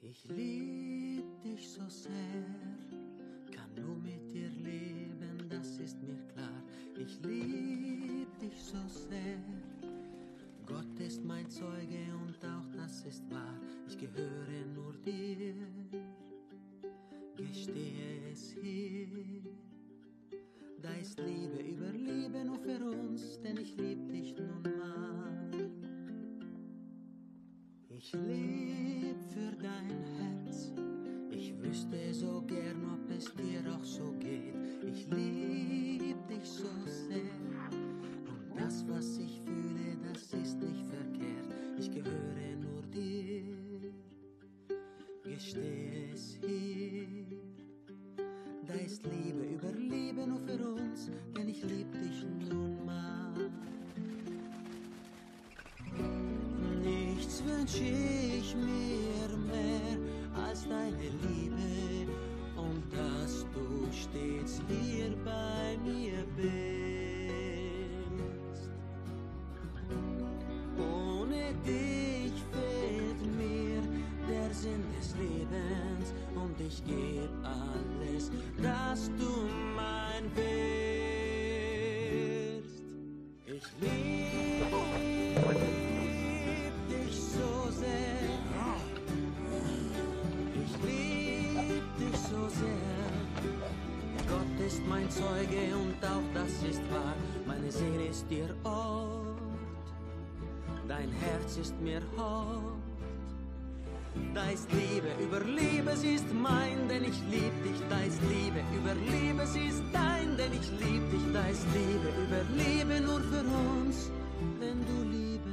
Ich lieb dich so sehr, kann nur mit dir leben, das ist mir klar. Ich lieb dich so sehr, Gott ist mein Zeuge und auch das ist wahr. Ich gehöre nur dir, gestehe es hier. Da ist Liebe über Liebe nur für uns, denn ich lieb dich nun mal. Ich leb für dein Herz, ich wüsste so gern, ob es dir auch so geht. Ich lieb dich so sehr und das, was ich fühle, das ist nicht verkehrt. Ich gehöre nur dir, gestehe es hier. Da ist Liebe über Liebe nur für uns, denn ich lieb dich nun mal. Nichts wünsch ich mir mehr als deine Liebe und dass du stets hier bei mir bist. Ohne dich fehlt mir der Sinn des Lebens und ich geb alles, dass du mein wirst. Ich lieb dich so sehr, ich lieb dich so sehr. Gott ist mein Zeuge und auch das ist wahr. Meine Seele ist dir Ort, dein Herz ist mir Hort. Da ist Liebe über Liebe, sie ist mein, denn ich lieb dich. Da ist Liebe über Liebe, sie ist dein, denn ich lieb dich. Da ist Liebe über Liebe nur für uns, wenn du lieb